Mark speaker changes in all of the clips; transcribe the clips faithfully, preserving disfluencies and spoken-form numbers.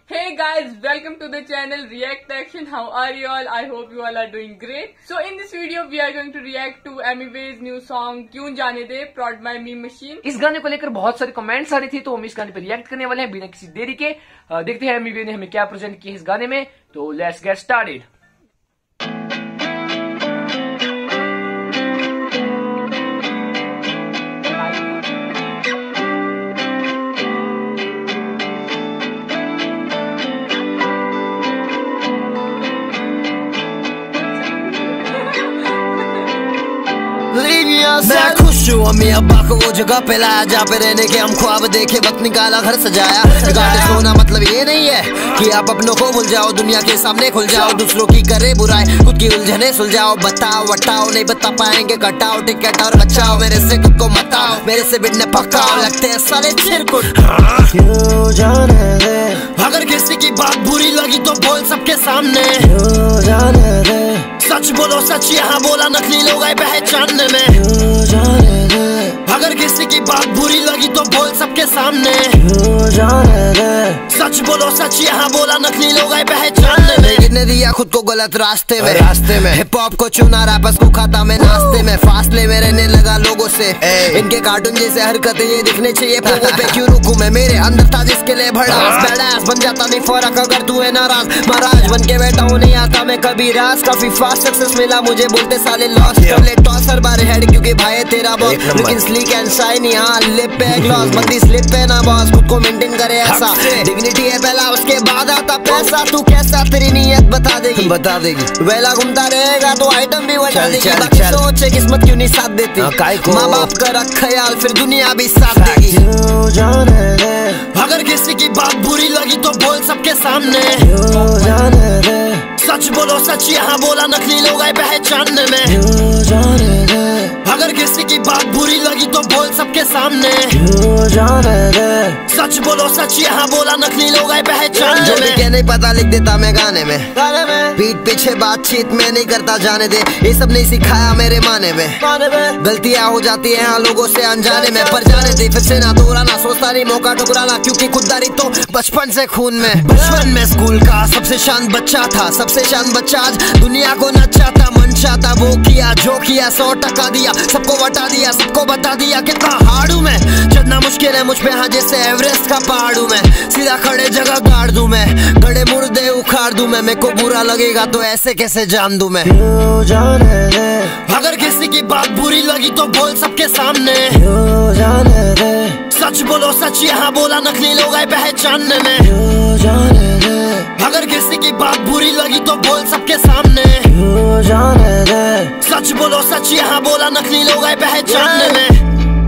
Speaker 1: Hey guys, welcome to the channel React Action. How are you all? I hope you all are doing great. So in this video we are going to react to Amiway's new song क्यों जाने दे Prod My Meme Machine.
Speaker 2: इस गाने को लेकर बहुत सारे comments आ रही थी, तो हम इस गाने पर रिएक्ट करने वाले हैं बिना किसी देरी के। देखते हैं एमिवे ने हमें क्या प्रेजेंट किया इस गाने में। तो लेट्स गेट स्टार्टेड।
Speaker 3: मैं खुश हूँ, अम्मी अब्बा को वो जगह पे लाया जहाँ पे रहने के हम ख्वाब देखे, वक्त निकाला, घर सजाया। गाने सोना मतलब ये नहीं है कि आप अपनों को भूल जाओ, दुनिया के सामने खुल जाओ, दूसरों की करे बुराई, खुद की उलझने सुलझाओ। बताओ वटाओ नहीं बता पाएंगे, कटाओ टिकट और बचाओ, मेरे से खुद को मताओ, मेरे से बिड़ने पकाओ, लगते हैं साले चिरकुट। क्यों जाने दे, अगर किसी की बात बुरी लगी तो बोल सबके सामने। क्यों जाने दे, सच बोलो सच, यहाँ बोला नकली लोग आए पहचानने में। क्यों जाने दे, अगर किसी की बात बुरी लगी तो बोल सबके सामने। क्यों जाने दे, सच बोलो सच, यहाँ बोला नकली लोग आए पहचानने में। गिरने दिया खुद को गलत रास्ते में, रास्ते में हिप हॉप को चुना, रैपर्स को खाता मैं नाश्ते में। फासले में रहने लगा लोगों से, इनके कार्टून जैसे हरकतें ये दिखने चाहिए पोगों पे। क्यों रुकूं मैं, मेरे अंदर था जिसके लिए भड़ास, बैडास बन जाता नहीं फर्क अगर तू है नाराज। महाराज बन के बैठा हूँ, नहीं आता मैं कभी राज, काफी फास्ट सक्सेस मिला मुझे, बोलते साले लॉस कर ले टॉसर बार हेड, क्योंकि भाई है तेरा बॉस, लेकिन स्लीक एंड शाइन यहाँ लिप पे ग्लॉस, बंदी स्लिप पे ना बॉस, खुद को मेंटेन करे ऐसा। डिग्निटी है पहला, उसके बाद आता पैसा। तू कैसा, तेरी नीयत बता देगी, बता देगी। वेला घूमता रहेगा तो आइटम भी बता देगी। बाकी सोचे किस्मत क्यों नहीं साथ देती, माँ बाप का रख ख्याल, फिर दुनिया भी साथ देगी। क्यों जाने दे, अगर किसी की बात बुरी लगी तो बोल सबके सामने। क्यों जाने दे, सच बोलो सच, यहाँ बोला नकली लोग आए पहचानने में। क्यों जाने दे, अगर किसी की बात बुरी लगी तो बोल सबके सामने। क्यों जाने दे, सच बोलो सच, यहाँ बोला नकली लोग आए पहचानने में। जो भी नहीं पता लिख देता मैं गाने में, गाने में। पीठ पीछे बातचीत में नहीं करता, जाने दे, ये सब नहीं सिखाया मेरे माने में। गलतियाँ हो जाती है हाँ लोगों से अनजाने में, पर जाने दे, फिर से ना दोहराना, सोचता नहीं मौका ठुकराना, क्योंकि खुददारी तो बचपन से खून में। बचपन में स्कूल का सबसे शांत बच्चा था, सबसे शांत बच्चा आज दुनिया को नचाता, मन चाहता वो किया जो किया, सौ टका दिया, सबको बता दिया, सबको बता दिया कितना हार्ड हूँ मैं। चढ़ना मुश्किल है मुझ पे हाँ, जैसे एवरेस्ट का पहाड़ हूँ मैं, सीधा खड़े जगह गाड़ दूं मैं, गड़े मुर्दे उखाड़ दूं मैं, मेरे को बुरा लगेगा तो ऐसे कैसे जान दूं मैं। क्यों जाने दे, अगर किसी की बात बुरी लगी तो बोल सबके सामने। क्यों जाने दे, सच बोलो सच, यहाँ बोला नकली लोग आए पहचानने में। क्यों जाने दे, अगर किसी की बात बुरी लगी तो बोल सबके सामने। क्यों जाने दे, सच बोलो सच, यहाँ बोला नकली लोग आए पहचानने में।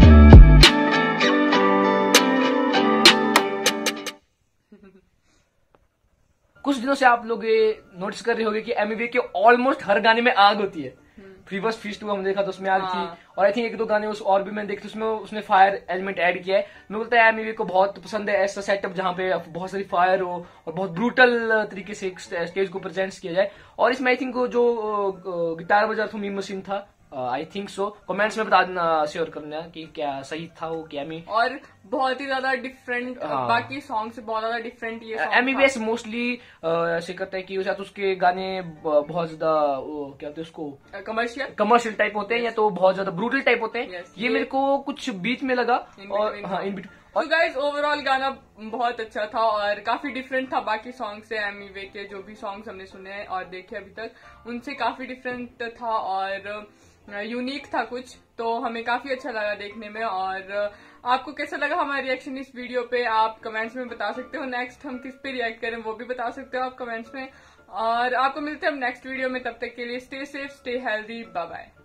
Speaker 2: कुछ दिनों से आप लोग ये नोटिस कर रहे होंगे कि एमिवे के ऑलमोस्ट हर गाने में आग होती है। फ्री बस फीस्ट टू हमने देखा तो उसमें आग हाँ। थी, और आई थिंक एक दो गाने उस और भी मैंने देखे उसमें उसने फायर एलिमेंट ऐड किया है। मैं बोलता है एमिवे को बहुत पसंद है ऐसा सेटअप जहाँ पे बहुत सारी फायर हो और बहुत ब्रूटल तरीके से स्टेज को प्रेजेंट किया जाए। और इसमें आई थिंक जो गिटार बजा था मीम मशीन था, आई थिंक सो। कमेंट्स में बता देना, शेयर करना कि क्या सही था वो क्या मी, और
Speaker 1: बहुत ही ज्यादा डिफरेंट हाँ। बाकी सॉन्ग से बहुत ज्यादा डिफरेंट ये
Speaker 2: एमिवेस मोस्टली ऐसे करता है कि उसके गाने बहुत ज्यादा क्या होते हैं उसको
Speaker 1: कमर्शियल
Speaker 2: कमर्शियल टाइप होते हैं, या तो बहुत ज्यादा ब्रूटल टाइप होते हैं। yes, ये, ये मेरे को कुछ बीच में लगा, और हाँ इन बिटवीन।
Speaker 1: और गाइज ओवरऑल गाना बहुत अच्छा था और काफी डिफरेंट था बाकी सॉन्ग से। एमिवे के जो भी सॉन्ग्स हमने सुने हैं और देखे अभी तक उनसे काफी डिफरेंट था और यूनिक था कुछ, तो हमें काफी अच्छा लगा देखने में। और आपको कैसा लगा हमारा रिएक्शन इस वीडियो पे आप कमेंट्स में बता सकते हो। नेक्स्ट हम किस पे रिएक्ट करें वो भी बता सकते हो आप कमेंट्स में, और आपको मिलते हैं हम नेक्स्ट वीडियो में। तब तक के लिए stay safe, stay healthy, bye bye.